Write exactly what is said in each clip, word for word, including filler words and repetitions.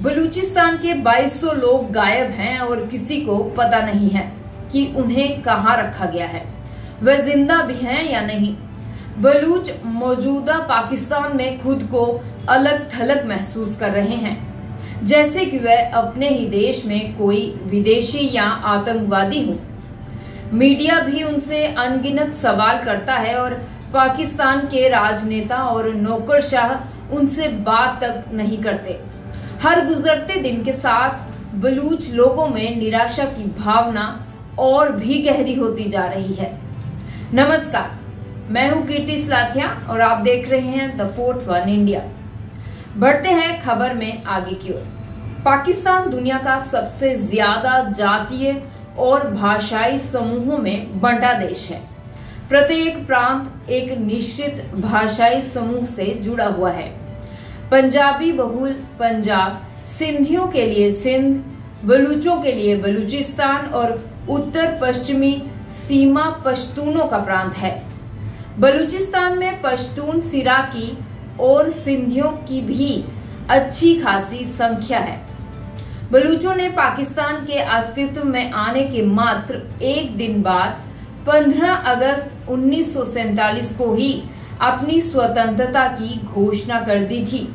बलूचिस्तान के बाईस सौ लोग गायब हैं और किसी को पता नहीं है कि उन्हें कहां रखा गया है, वे जिंदा भी हैं या नहीं। बलूच मौजूदा पाकिस्तान में खुद को अलग थलग महसूस कर रहे हैं, जैसे कि वह अपने ही देश में कोई विदेशी या आतंकवादी हो। मीडिया भी उनसे अनगिनत सवाल करता है और पाकिस्तान के राजनेता और नौकरशाह उनसे बात तक नहीं करते। हर गुजरते दिन के साथ बलूच लोगों में निराशा की भावना और भी गहरी होती जा रही है। नमस्कार, मैं हूं कीर्ति सलाथिया और आप देख रहे हैं द फोर्थ वन इंडिया। बढ़ते हैं खबर में आगे की ओर। पाकिस्तान दुनिया का सबसे ज्यादा जातीय और भाषाई समूहों में बंटा देश है। प्रत्येक प्रांत एक निश्चित भाषाई समूह से जुड़ा हुआ है। पंजाबी बहुल पंजाब, सिंधियों के लिए सिंध, बलूचों के लिए बलूचिस्तान और उत्तर पश्चिमी सीमा पश्तूनों का प्रांत है। बलूचिस्तान में पश्तून, सिराकी और सिंधियों की भी अच्छी खासी संख्या है। बलूचों ने पाकिस्तान के अस्तित्व में आने के मात्र एक दिन बाद पंद्रह अगस्त उन्नीस सौ सैंतालीस को ही अपनी स्वतंत्रता की घोषणा कर दी थी।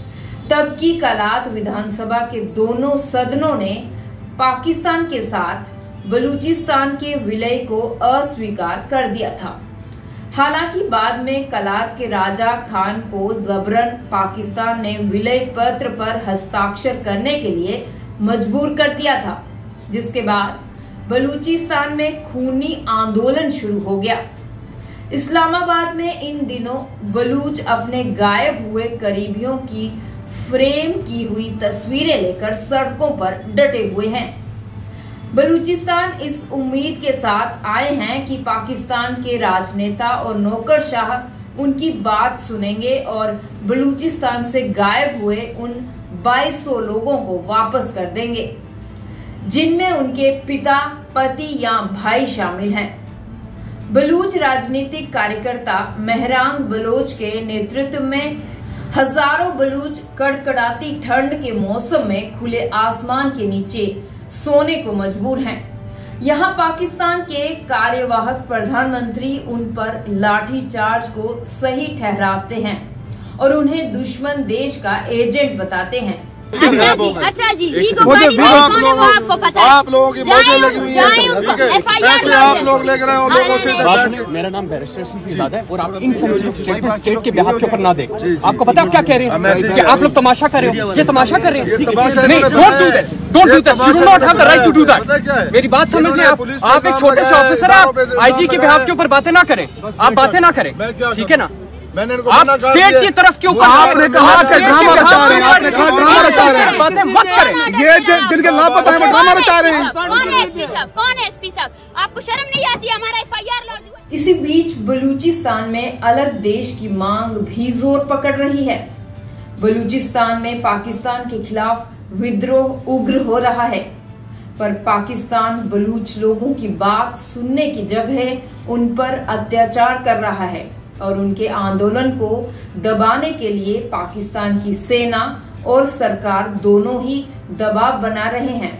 तब की कलात विधानसभा के दोनों सदनों ने पाकिस्तान के साथ बलूचिस्तान के विलय को अस्वीकार कर दिया था। हालांकि बाद में कलात के राजा खान को जबरन पाकिस्तान ने विलय पत्र पर हस्ताक्षर करने के लिए मजबूर कर दिया था, जिसके बाद बलूचिस्तान में खूनी आंदोलन शुरू हो गया। इस्लामाबाद में इन दिनों बलूच अपने गायब हुए करीबियों की फ्रेम की हुई तस्वीरें लेकर सड़कों पर डटे हुए हैं। बलूचिस्तान इस उम्मीद के साथ आए हैं कि पाकिस्तान के राजनेता और नौकरशाह उनकी बात सुनेंगे और बलूचिस्तान से गायब हुए उन बाईस सौ लोगों को वापस कर देंगे, जिनमें उनके पिता, पति या भाई शामिल हैं। बलूच राजनीतिक कार्यकर्ता मेहरांग बलोच के नेतृत्व में हजारों बलूच कड़कड़ाती ठंड के मौसम में खुले आसमान के नीचे सोने को मजबूर हैं। यहाँ पाकिस्तान के कार्यवाहक प्रधानमंत्री उन पर लाठीचार्ज को सही ठहराते हैं और उन्हें दुश्मन देश का एजेंट बताते हैं। अच्छा जी, अच्छा जी, वीगो गाड़ी में कौन है वो आपको पता है? आप लोगों की मौतें लगी हुई है, ठीक है? ऐसे आप लोग लेकर रहे हो लोगों से। मेरा नाम बैरिस्टर शफीजाद है और आप इन स्टेटमेंट स्टेट के बिहाफ के ऊपर ना दें। आपको पता है क्या कह रहे हैं कि आप लोग तमाशा कर रहे हो? ये तमाशा कर रहे हैं? नहीं, don't do this, don't do this, you do not have the right to do that. मेरी बात समझ लें आप। आप एक छोटे से ऑफिसर, आप आईजी के बिहाफ के ऊपर बातें ना करें, आप बातें ना करें, ठीक है ना? मैंने इनको आप स्टेट की तरफ क्यों आपने कहा कि ड्रामा रचा रहे हैं, आपने कहा ड्रामा रचा रहे हैं, बातें मत करें। ये जिनके लापता है वो ड्रामा रचा रहे हैं। कौन है एसपी साहब? कौन है एसपी साहब? आपको शर्म नहीं आती? हमारा एफआईआर लॉन्च हुआ। इसी बीच बलूचिस्तान में अलग देश की मांग भी जोर पकड़ रही है। बलूचिस्तान में पाकिस्तान के खिलाफ विद्रोह उग्र हो रहा है, पर पाकिस्तान बलूच लोगों की बात सुनने की जगह उन पर अत्याचार कर रहा है और उनके आंदोलन को दबाने के लिए पाकिस्तान की सेना और सरकार दोनों ही दबाव बना रहे हैं।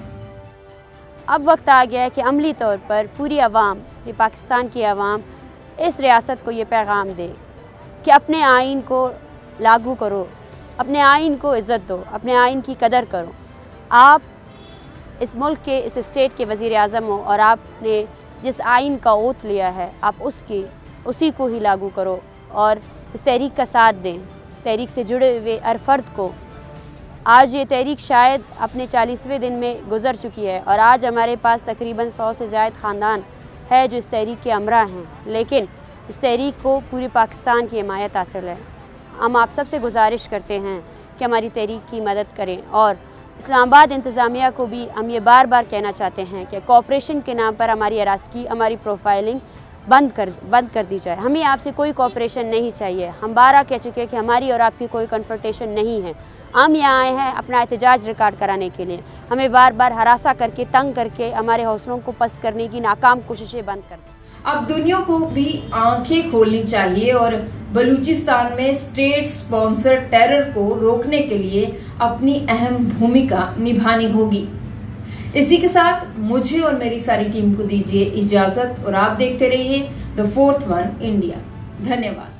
अब वक्त आ गया है कि अमली तौर पर पूरी आवाम, ये पाकिस्तान की आवाम, इस रियासत को ये पैगाम दे कि अपने आइन को लागू करो, अपने आइन को इज़्ज़त दो, अपने आइन की कदर करो। आप इस मुल्क के, इस स्टेट के वज़ीर आज़म हो और आपने जिस आइन का ओथ लिया है, आप उसकी उसी को ही लागू करो और इस तहरीक का साथ दें। इस तहरीक से जुड़े हुए हर फर्द को, आज ये तहरीक शायद अपने चालीसवें दिन में गुजर चुकी है और आज हमारे पास तकरीबन सौ से ज़ायद ख़ानदान है जो इस तहरीक के हमरा हैं, लेकिन इस तहरीक को पूरे पाकिस्तान की हिमायत हासिल है। हम आप सब से गुजारिश करते हैं कि हमारी तहरीक की मदद करें और इस्लामाबाद इंतज़ामिया को भी हम ये बार बार कहना चाहते हैं कि कोऑपरेशन के नाम पर हमारी हरासगी, हमारी प्रोफाइलिंग बंद कर बंद कर दी जाए। हमें आपसे कोई कोऑपरेशन नहीं चाहिए। हम बारह कह चुके हैं कि हमारी और आपकी कोई कन्फ्रंटेशन नहीं है। हम यहाँ आए हैं अपना एहतजाज रिकॉर्ड कराने के लिए। हमें बार बार हरासा करके, तंग करके हमारे हौसलों को पस्त करने की नाकाम कोशिशें बंद कर दें। अब दुनिया को भी आंखें खोलनी चाहिए और बलूचिस्तान में स्टेट स्पॉन्सर टेरर को रोकने के लिए अपनी अहम भूमिका निभानी होगी। इसी के साथ मुझे और मेरी सारी टीम को दीजिए इजाजत और आप देखते रहिए द फोर्थ वन इंडिया। धन्यवाद।